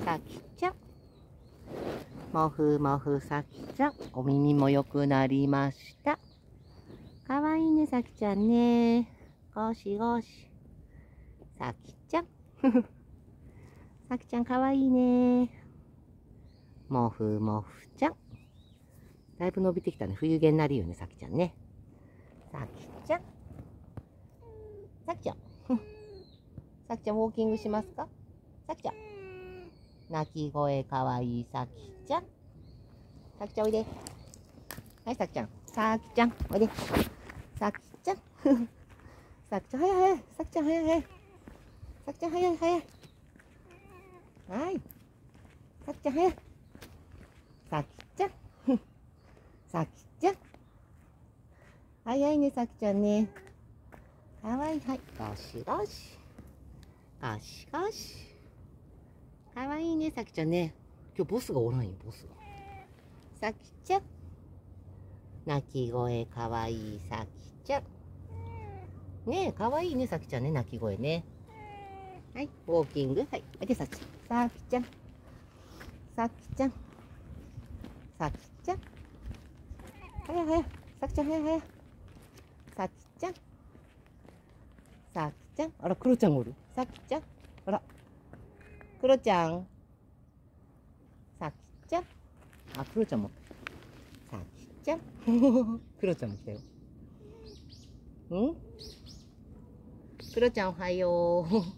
さきちゃん。もふもふさきちゃん。お耳も良くなりました。かわいいね、さきちゃんね。ゴシゴシ。さきちゃん。さきちゃんかわいいね。もふもふちゃん。だいぶ伸びてきたね。冬毛になるよね、さきちゃんね。さきちゃん。さきちゃん。さきちゃんウォーキングしますか？さきちゃん。鳴き声かわいいさきちゃん。さきちゃんおいで。はい、さきちゃん。さきちゃんおいで。さきちゃん。さきちゃん早い早い。さきちゃん早い早い。さきちゃん早い早い。はい。さきちゃん早い。さきちゃん。さきちゃん。早いね、さきちゃんね。かわいい。はい。ゴシゴシ。ゴシゴシ。かわいいね、さきちゃんね。今日ボスがおらんよ、ボスが。さきちゃん。鳴き声かわいいさきちゃん。ねえ、かわいいね、さきちゃんね、鳴き声ね。はい、ウォーキング。はい、で、さきちゃん。さきちゃん。さきちゃん。さきちゃん。早い早い。さきちゃん早い早い。さきちゃん。さきちゃん。あら、クロちゃんおる。さきちゃん。あら。クロちゃん。さきちゃん。あ、クロちゃんも。さきちゃん。クロちゃんも来たよ。ん？クロちゃんおはよう。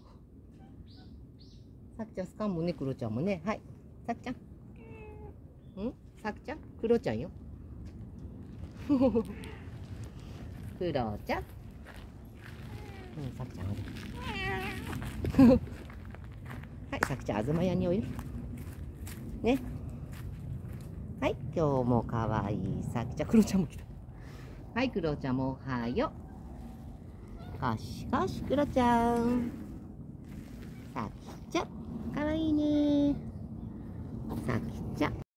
さきちゃんすかんもんね、クロちゃんもね。はい。さきちゃん。さきちゃんクロちゃんよ。クロちゃん。さきちゃんはい、さきちゃん、あずまやにおいで。ね。はい、今日もかわいいさきちゃん。クロちゃんも来た。はい、クロちゃんもおはよう。ゴシゴシ、クロちゃん。